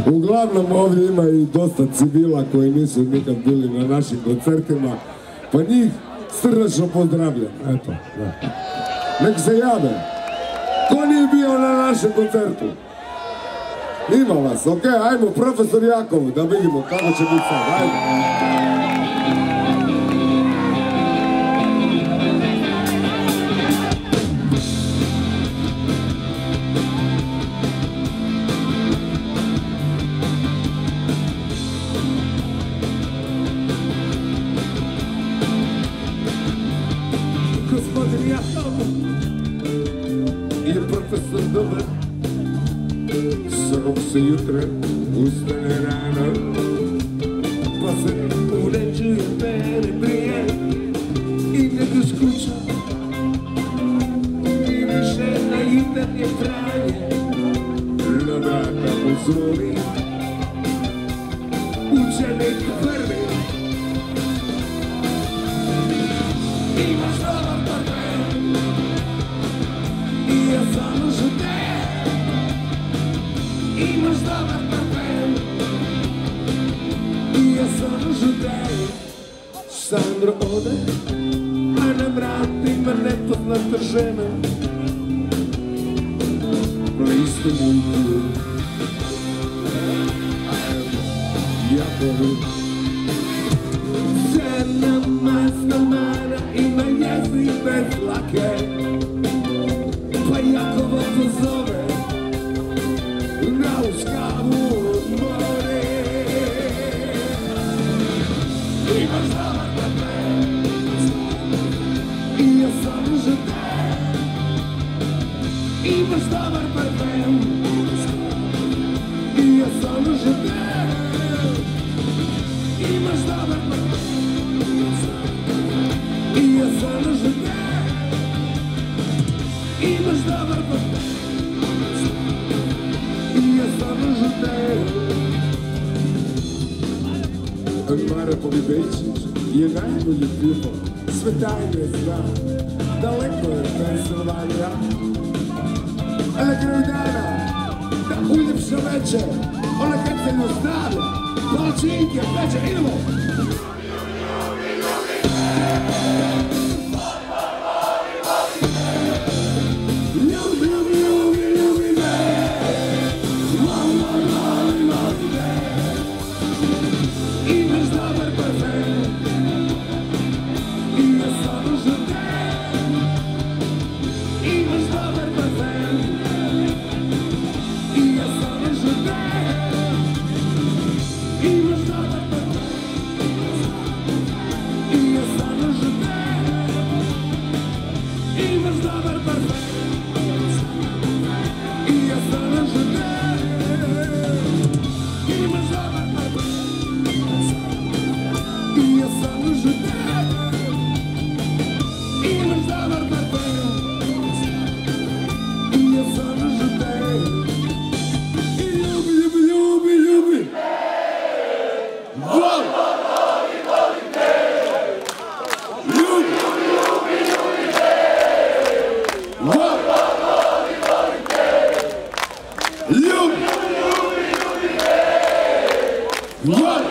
Uglavnom ovdje ima i dosta civila koji nisu nikad bili na našim koncertima, pa njih srdačno pozdravljam, eto, da. Nek se jave. Ko nije bio na našem koncertu? Ima vas, okej, ajmo, profesor Jakov, da vidimo kako će biti sad, ajmo. Gospodin Jakov je profesor dobar, svakog se jutra ustane rano, pa se uređuje, pere, brije i nego skuća i više na jutarnje pranje na vrata mu zvoni učenik prvi. Imaš dobar parfem i ja samo žutem. Imaš dobar parfem i ja samo žutem. Sandro ode, a na vratima nepoznata žena. Listu mu tu, Jakovu. Žena masna mana ima jezik bez dlake, pa Jakova pozove na uskavu od more. Imaš dobar parfem i ja samo žutem. Imaš dobar parfem i ja samo žutem. Imaš dobar parfem i ja samo žutem. Imaš dobar parfem i ja samo žutem. Marapovi Bečić je najbolji film, sve tajne zna, daleko je Pensilvanija. A na kraju dana, da uljepša večer, ona kad se ne stavlja, palačinke, večer, idemo! Ljubi!